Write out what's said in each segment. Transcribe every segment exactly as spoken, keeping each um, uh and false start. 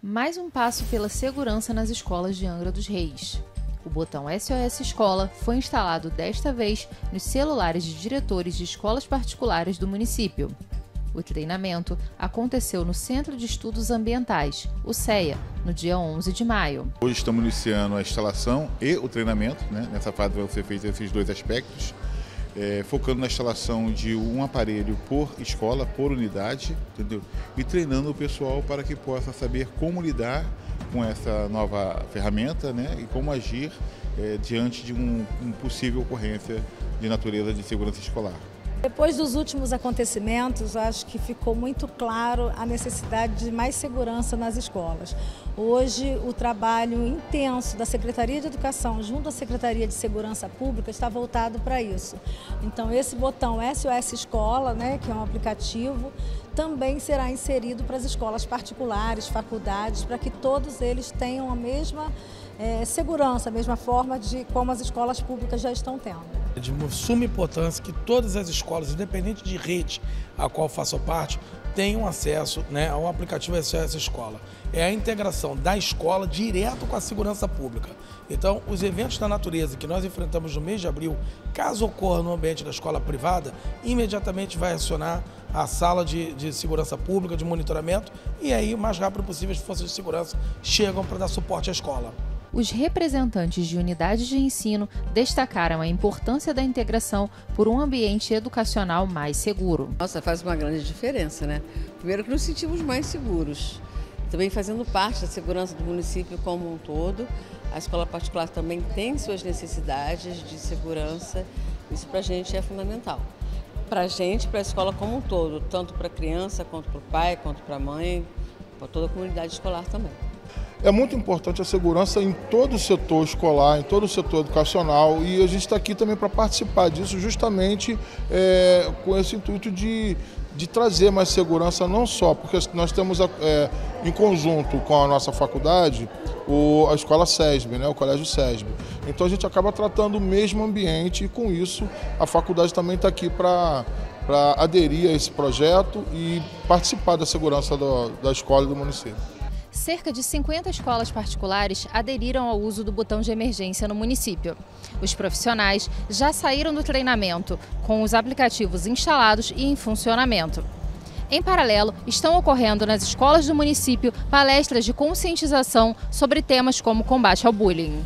Mais um passo pela segurança nas escolas de Angra dos Reis. O botão S O S Escola foi instalado desta vez nos celulares de diretores de escolas particulares do município. O treinamento aconteceu no Centro de Estudos Ambientais, o CEA, no dia onze de maio. Hoje estamos iniciando a instalação e o treinamento, né? Nessa fase vão ser feitos esses dois aspectos, é, focando na instalação de um aparelho por escola, por unidade, entendeu? E treinando o pessoal para que possa saber como lidar com essa nova ferramenta, né? E como agir é, diante de uma um possível ocorrência de natureza de segurança escolar. Depois dos últimos acontecimentos, acho que ficou muito claro a necessidade de mais segurança nas escolas. Hoje, o trabalho intenso da Secretaria de Educação junto à Secretaria de Segurança Pública está voltado para isso. Então, esse botão S O S Escola, né, que é um aplicativo, também será inserido para as escolas particulares, faculdades, para que todos eles tenham a mesma é, segurança, a mesma forma de como as escolas públicas já estão tendo. É de suma importância que todas as escolas, independente de rede a qual façam parte, tenham acesso, né, ao aplicativo S O S Escola. É a integração da escola direto com a segurança pública. Então, os eventos da natureza que nós enfrentamos no mês de abril, caso ocorra no ambiente da escola privada, imediatamente vai acionar a sala de, de segurança pública, de monitoramento, e aí, o mais rápido possível, as forças de segurança chegam para dar suporte à escola. Os representantes de unidades de ensino destacaram a importância da integração por um ambiente educacional mais seguro. Nossa, faz uma grande diferença, né? Primeiro que nos sentimos mais seguros, também fazendo parte da segurança do município como um todo. A escola particular também tem suas necessidades de segurança, isso para a gente é fundamental. Para a gente, para a escola como um todo, tanto para a criança, quanto para o pai, quanto para a mãe, para toda a comunidade escolar também. É muito importante a segurança em todo o setor escolar, em todo o setor educacional, e a gente está aqui também para participar disso justamente é, com esse intuito de, de trazer mais segurança, não só porque nós temos é, em conjunto com a nossa faculdade o, a escola SESB, né, o colégio SESB. Então a gente acaba tratando o mesmo ambiente e com isso a faculdade também está aqui para para aderir a esse projeto e participar da segurança do, da escola e do município. Cerca de cinquenta escolas particulares aderiram ao uso do botão de emergência no município. Os profissionais já saíram do treinamento, com os aplicativos instalados e em funcionamento. Em paralelo, estão ocorrendo nas escolas do município palestras de conscientização sobre temas como combate ao bullying.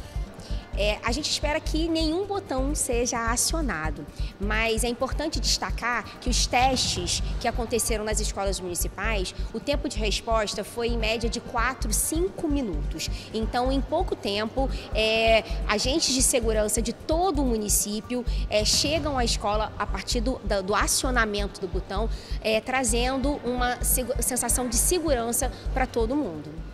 É, a gente espera que nenhum botão seja acionado, mas é importante destacar que os testes que aconteceram nas escolas municipais, o tempo de resposta foi em média de quatro, cinco minutos. Então, em pouco tempo, é, agentes de segurança de todo o município é, chegam à escola a partir do, do, do acionamento do botão, é, trazendo uma sensação de segurança para todo mundo.